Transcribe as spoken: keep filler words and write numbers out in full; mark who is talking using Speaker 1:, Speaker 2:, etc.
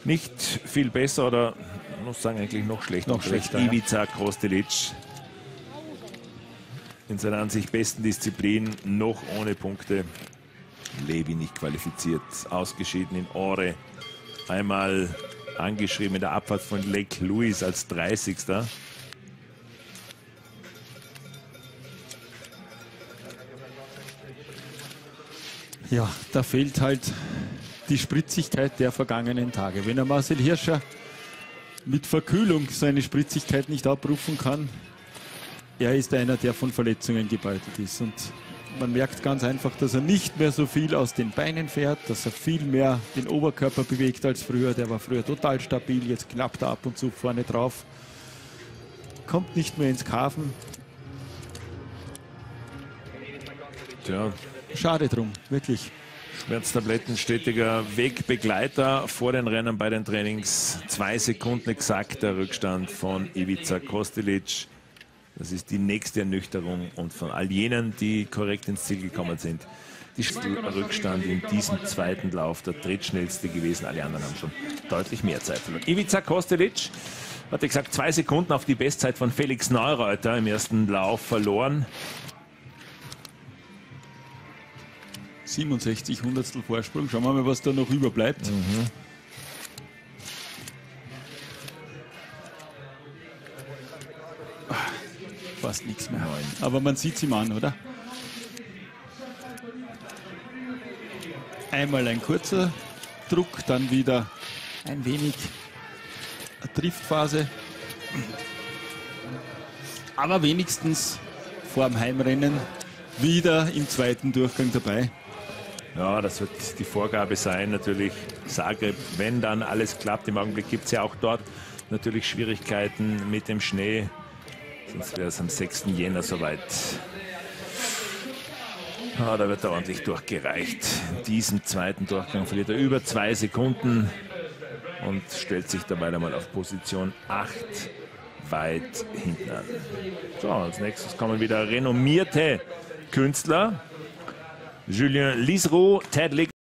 Speaker 1: Nicht viel besser oder ich muss sagen eigentlich noch schlechter.
Speaker 2: Noch schlechter,
Speaker 1: Ivica Kostelic in seiner an sich besten Disziplin noch ohne Punkte. Levi nicht qualifiziert, ausgeschieden in Ore. Einmal angeschrieben in der Abfahrt von Lake Louise als dreißigster.
Speaker 2: Ja, da fehlt halt die Spritzigkeit der vergangenen Tage. Wenn der Marcel Hirscher mit Verkühlung seine Spritzigkeit nicht abrufen kann, er ist einer, der von Verletzungen gebeutelt ist. Und man merkt ganz einfach, dass er nicht mehr so viel aus den Beinen fährt, dass er viel mehr den Oberkörper bewegt als früher. Der war früher total stabil, jetzt klappt er ab und zu vorne drauf. Kommt nicht mehr ins Kafen.
Speaker 1: Tja.
Speaker 2: Schade drum, wirklich.
Speaker 1: Schmerztabletten, stetiger Wegbegleiter vor den Rennen bei den Trainings. Zwei Sekunden exakt der Rückstand von Ivica Kostelic. Das ist die nächste Ernüchterung und von all jenen, die korrekt ins Ziel gekommen sind. Die Rückstand in diesem zweiten Lauf, der drittschnellste gewesen. Alle anderen haben schon deutlich mehr Zeit verloren. Ivica Kostelic hat gesagt, zwei Sekunden auf die Bestzeit von Felix Neureuter im ersten Lauf verloren.
Speaker 2: siebenundsechzig Hundertstel Vorsprung. Schauen wir mal, was da noch überbleibt.
Speaker 1: Mhm.
Speaker 2: Fast nichts mehr. Aber man sieht es ihm an, oder? Einmal ein kurzer Druck, dann wieder ein wenig eine Driftphase. Aber wenigstens vor dem Heimrennen wieder im zweiten Durchgang dabei.
Speaker 1: Ja, das wird die Vorgabe sein, natürlich Zagreb, wenn dann alles klappt. Im Augenblick gibt es ja auch dort natürlich Schwierigkeiten mit dem Schnee. Sonst wäre es am sechsten Jänner soweit. Ja, da wird er ordentlich durchgereicht. In diesem zweiten Durchgang verliert er über zwei Sekunden und stellt sich dabei einmal auf Position acht weit hinten an. So, als nächstes kommen wieder renommierte Künstler. Julien Lisereau, Ted Lick.